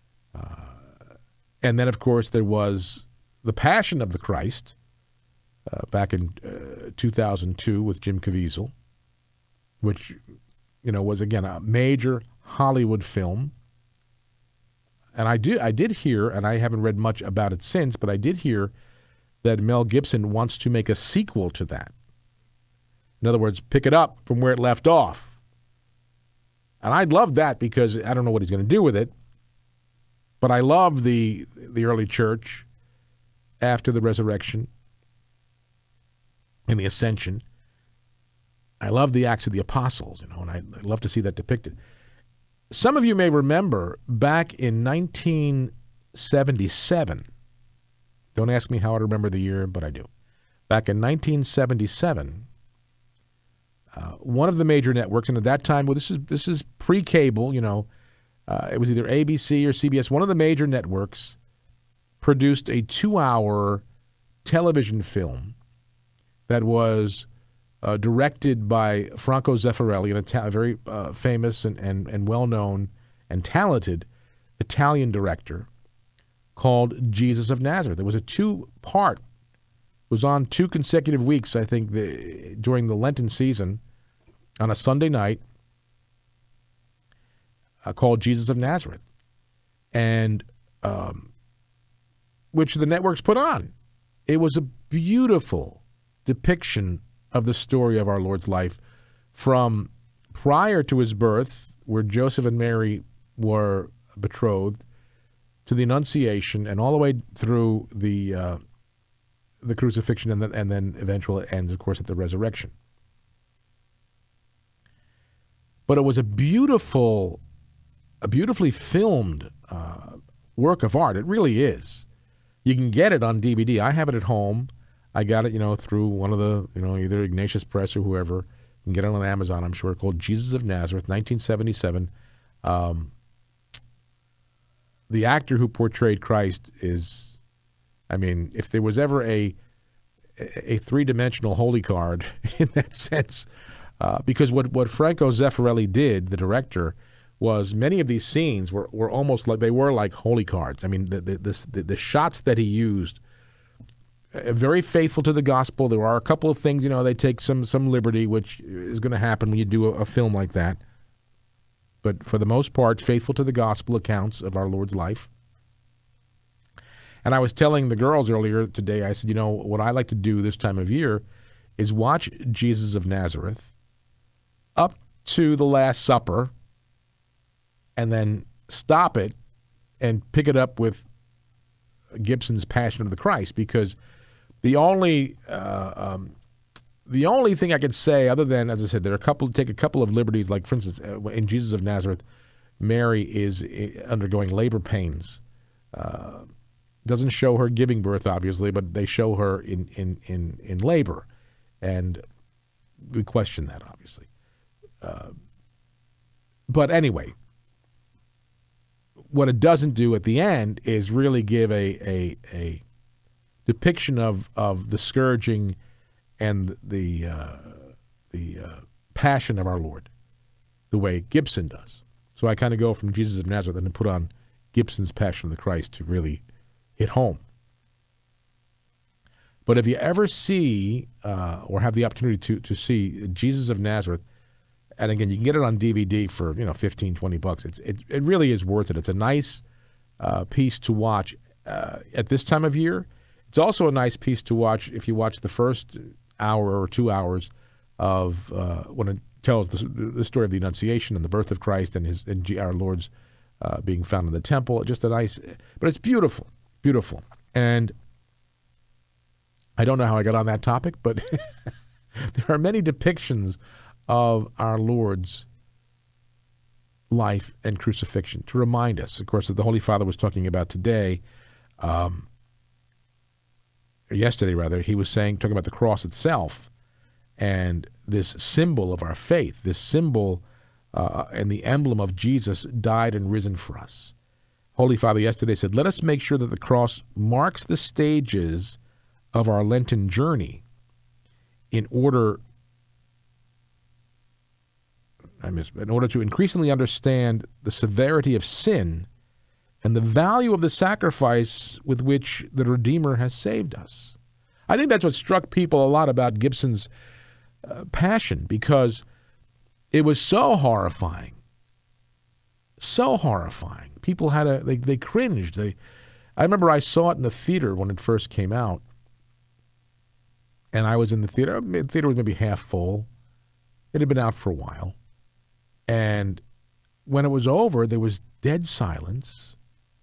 And then, of course, there was The Passion of the Christ back in 2002 with Jim Caviezel, which, was, again, a major Hollywood film. And I did hear, and I haven't read much about it since, but I did hear that Mel Gibson wants to make a sequel to that. In other words, pick it up from where it left off. And I'd love that because I don't know what he's going to do with it. But I love the early church after the resurrection and the ascension. I love the Acts of the Apostles, and I'd love to see that depicted. Some of you may remember back in 1977, don't ask me how I remember the year, but I do. Back in 1977, one of the major networks, and at that time, well, this is pre-cable, it was either ABC or CBS. One of the major networks produced a 2-hour television film that was directed by Franco Zeffirelli, a very famous and well-known and talented Italian director, called Jesus of Nazareth. It was a 2-part. It was on 2 consecutive weeks, I think, during the Lenten season, on a Sunday night, called Jesus of Nazareth, and which the networks put on. It was a beautiful depiction of the story of our Lord's life from prior to his birth, where Joseph and Mary were betrothed, to the Annunciation, and all the way through the crucifixion, and then eventually ends, of course, at the resurrection. But it was a beautifully filmed work of art. It really is. You can get it on DVD. I have it at home. I got it, through one of the, either Ignatius Press or whoever. You can get it on Amazon, I'm sure, called Jesus of Nazareth, 1977. The actor who portrayed Christ is, if there was ever a a three-dimensional holy card in that sense, because what Franco Zeffirelli did, the director, was many of these scenes were almost like they were like holy cards. I mean, the shots that he used, very faithful to the gospel. There are a couple of things, they take some liberty, which is going to happen when you do a film like that. But for the most part, faithful to the gospel accounts of our Lord's life. And I was telling the girls earlier today, I said, what I like to do this time of year is watch Jesus of Nazareth up to the Last Supper and then stop it and pick it up with Gibson's Passion of the Christ, because the only thing I could say, other than, as I said, take a couple of liberties, like, for instance, in Jesus of Nazareth, Mary is undergoing labor pains. Doesn't show her giving birth, obviously, but they show her in labor, and we question that, obviously. But anyway, what it doesn't do at the end is really give a depiction of the scourging and the passion of our Lord, the way Gibson does. So I kind of go from Jesus of Nazareth and then put on Gibson's Passion of the Christ to really hit home. But if you ever see or have the opportunity to see Jesus of Nazareth, and again, you can get it on DVD for $15-20. It really is worth it. It's a nice piece to watch at this time of year. It's also a nice piece to watch if you watch the first hour or 2 hours of when it tells the story of the Annunciation and the birth of Christ and our Lord's being found in the temple. Just a nice, but it's beautiful, beautiful. And I don't know how I got on that topic, but there are many depictions of our Lord's life and crucifixion to remind us, of course, that the Holy Father was talking about today, yesterday rather. He was talking about the cross itself and this symbol of our faith, this symbol and the emblem of Jesus died and risen for us. Holy Father yesterday said, let us make sure that the cross marks the stages of our Lenten journey in order to increasingly understand the severity of sin and the value of the sacrifice with which the Redeemer has saved us. I think that's what struck people a lot about Gibson's Passion, because it was so horrifying. So horrifying. People they cringed. I remember I saw it in the theater when it first came out. And I was in the theater. The theater was maybe half full. It had been out for a while. And when it was over, there was dead silence.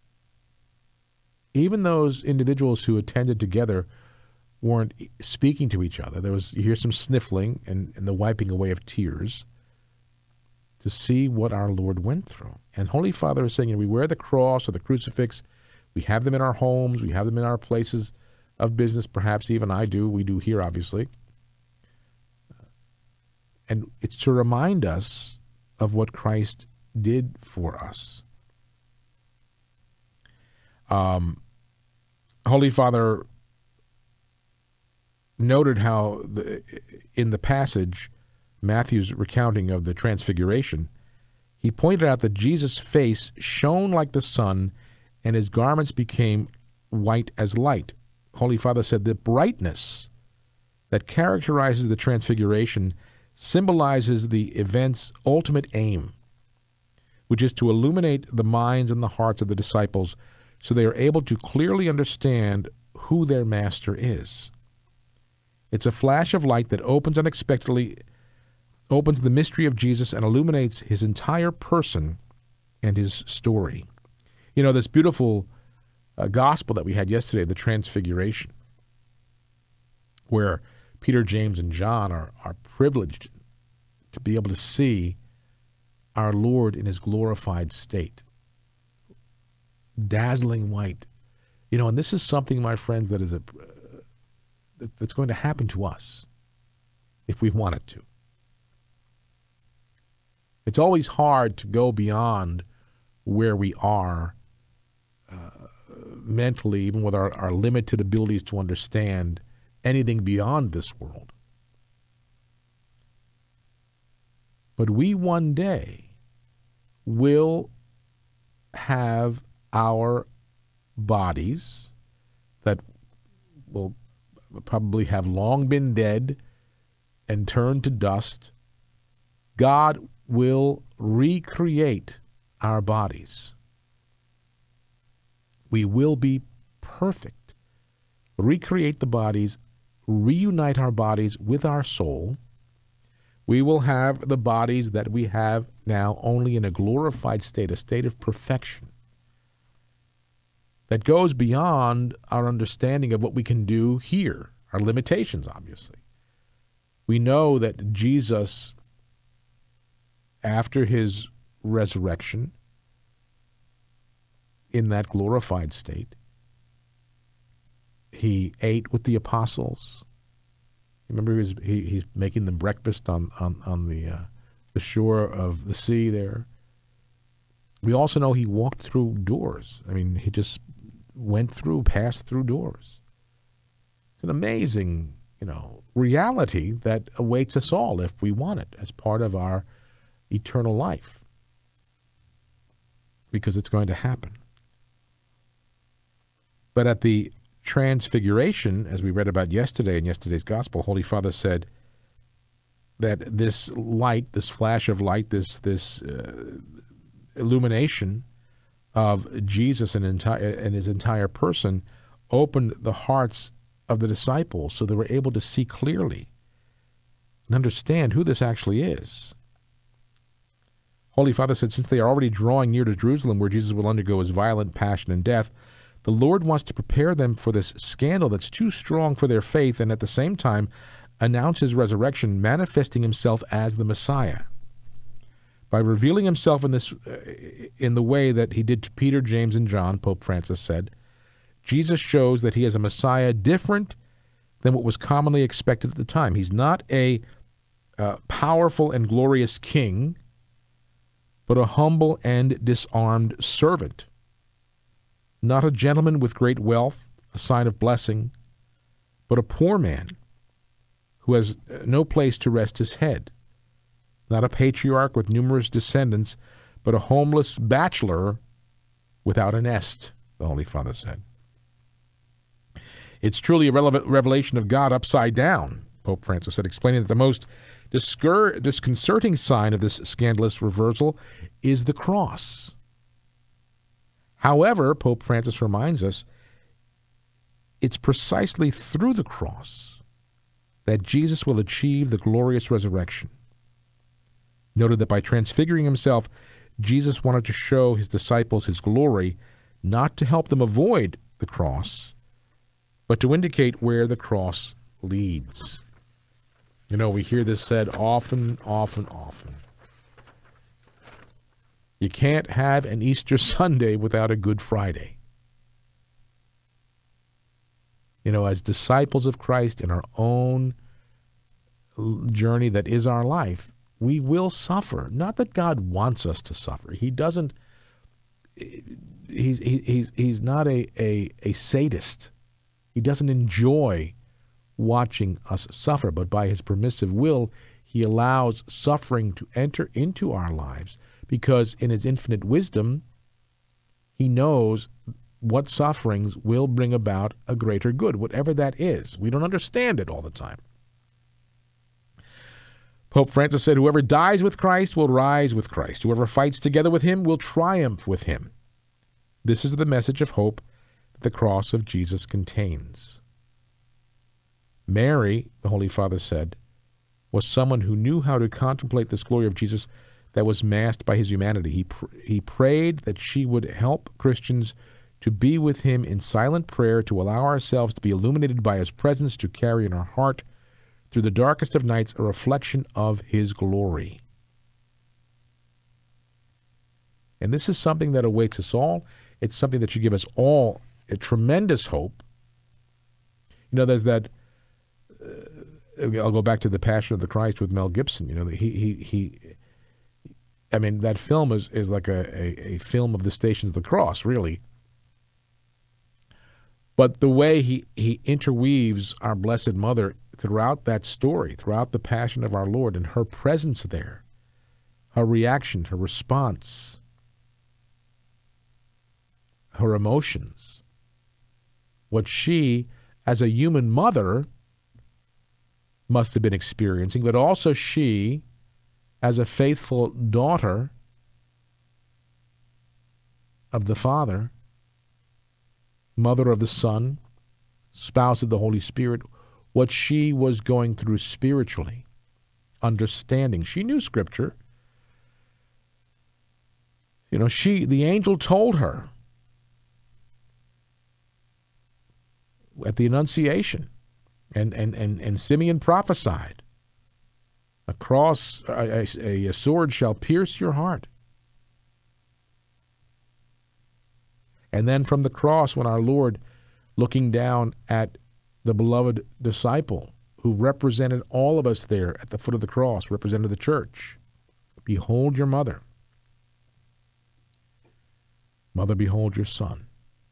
Even those individuals who attended together weren't speaking to each other. You hear some sniffling and the wiping away of tears to see what our Lord went through. And Holy Father is saying, we wear the cross or the crucifix. We have them in our homes. We have them in our places of business. Perhaps even we do here, obviously. And it's to remind us of what Christ did for us. Holy Father noted how in the passage, Matthew's recounting of the Transfiguration, he pointed out that Jesus' face shone like the sun and his garments became white as light. Holy Father said the brightness that characterizes the Transfiguration symbolizes the event's ultimate aim, which is to illuminate the minds and the hearts of the disciples so they are able to clearly understand who their master is. It's a flash of light that opens unexpectedly, opens the mystery of Jesus and illuminates his entire person and his story. This beautiful gospel that we had yesterday, the Transfiguration, where Peter, James, and John are privileged to be able to see our Lord in his glorified state. Dazzling white. And this is something, my friends, that is that's going to happen to us if we want it to. It's always hard to go beyond where we are mentally, even with our limited abilities to understand anything beyond this world. But we one day will have our bodies that will probably have long been dead and turned to dust. God will recreate our bodies. We will be perfect. Recreate the bodies, reunite our bodies with our soul. We will have the bodies that we have now only in a glorified state, a state of perfection that goes beyond our understanding of what we can do here, our limitations, obviously. We know that Jesus, after his resurrection, in that glorified state, he ate with the apostles. Remember, he's making them breakfast on the shore of the sea there. We also know he walked through doors. I mean, he just passed through doors. It's an amazing, reality that awaits us all if we want it as part of our eternal life, because it's going to happen. But at the Transfiguration, as we read about yesterday in yesterday's gospel, Holy Father said that this light, this flash of light, this illumination of Jesus and his entire person opened the hearts of the disciples so they were able to see clearly and understand who this actually is. Holy Father said, since they are already drawing near to Jerusalem, where Jesus will undergo his violent passion and death, the Lord wants to prepare them for this scandal that's too strong for their faith, and at the same time announce his resurrection, manifesting himself as the Messiah. By revealing himself in the way that he did to Peter, James, and John, Pope Francis said, Jesus shows that he is a Messiah different than what was commonly expected at the time. He's not a powerful and glorious king, but a humble and disarmed servant. Not a gentleman with great wealth, a sign of blessing, but a poor man who has no place to rest his head. Not a patriarch with numerous descendants, but a homeless bachelor without a nest, the Holy Father said. It's truly a revelation of God upside down, Pope Francis said, explaining that the most disconcerting sign of this scandalous reversal is the cross. However, Pope Francis reminds us, it's precisely through the cross that Jesus will achieve the glorious resurrection. Noted that by transfiguring himself, Jesus wanted to show his disciples his glory, not to help them avoid the cross, but to indicate where the cross leads. We hear this said often. You can't have an Easter Sunday without a Good Friday. As disciples of Christ in our own journey that is our life, we will suffer. Not that God wants us to suffer. He doesn't. He's not a sadist. He doesn't enjoy watching us suffer, but by his permissive will, he allows suffering to enter into our lives, because in his infinite wisdom, he knows what sufferings will bring about a greater good, whatever that is. We don't understand it all the time. Pope Francis said, whoever dies with Christ will rise with Christ. Whoever fights together with him will triumph with him. This is the message of hope that the cross of Jesus contains. Mary, the Holy Father said, was someone who knew how to contemplate this glory of Jesus that was masked by his humanity. He prayed that she would help Christians to be with him in silent prayer, to allow ourselves to be illuminated by his presence, to carry in our heart through the darkest of nights a reflection of his glory. And this is something that awaits us all. It's something that should give us all a tremendous hope. There's that, I'll go back to The Passion of the Christ with Mel Gibson. That film is like a film of the Stations of the Cross, really. But the way he interweaves our Blessed Mother throughout that story, throughout the Passion of our Lord, and her presence there, her reaction, her response, her emotions, what she, as a human mother, must have been experiencing, but also she, as a faithful daughter of the Father, mother of the Son, spouse of the Holy Spirit, what she was going through spiritually, understanding. She knew Scripture. You know, the angel told her at the Annunciation, and Simeon prophesied, a sword shall pierce your heart. And then from the cross, when our Lord, looking down at the beloved disciple who represented all of us there at the foot of the cross, represented the church, behold your mother. Mother, behold your son.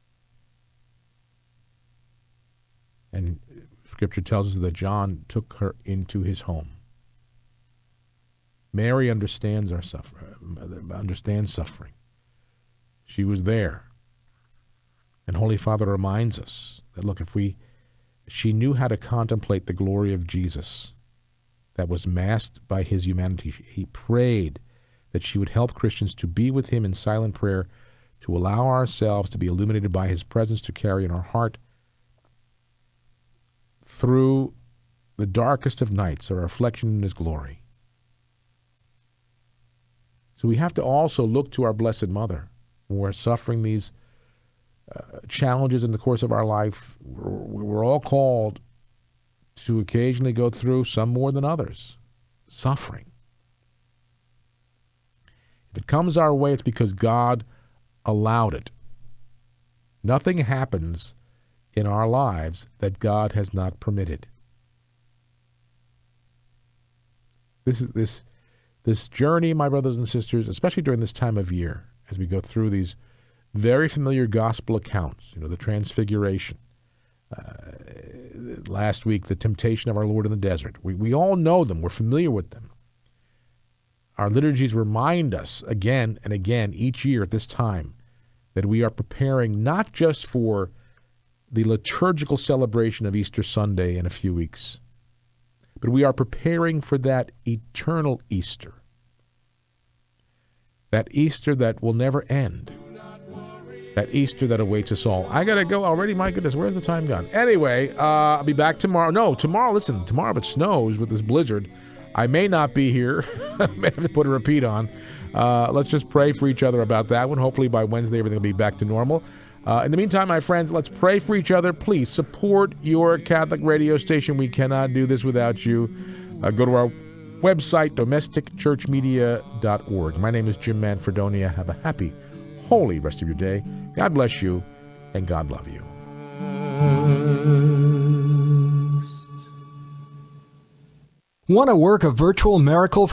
And Scripture tells us that John took her into his home. Mary understands our suffering. She was there. And Holy Father reminds us that, look, she knew how to contemplate the glory of Jesus that was masked by his humanity. He prayed that she would help Christians to be with him in silent prayer, to allow ourselves to be illuminated by his presence, to carry in our heart through the darkest of nights a reflection in his glory. So we have to also look to our Blessed Mother when we're suffering these challenges in the course of our life. We're all called to occasionally go through, some more than others, suffering. If it comes our way, it's because God allowed it. Nothing happens in our lives that God has not permitted. This journey, my brothers and sisters, especially during this time of year, as we go through these very familiar gospel accounts, the Transfiguration, last week, the temptation of our Lord in the desert. We all know them. We're familiar with them. Our liturgies remind us again and again each year at this time that we are preparing not just for the liturgical celebration of Easter Sunday in a few weeks, but we are preparing for that eternal Easter, that Easter that will never end, that Easter that awaits us all. I got to go already. My goodness, where's the time gone? Anyway, I'll be back tomorrow. No, tomorrow, listen, tomorrow if it snows with this blizzard, I may not be here. I may have to put a repeat on. Let's just pray for each other about that one. Hopefully by Wednesday, everything will be back to normal. In the meantime, my friends, let's pray for each other. Please support your Catholic radio station. We cannot do this without you. Go to our website, domesticchurchmedia.org. My name is Jim Manfredonia. Have a happy, holy rest of your day. God bless you, and God love you. Want to work a virtual miracle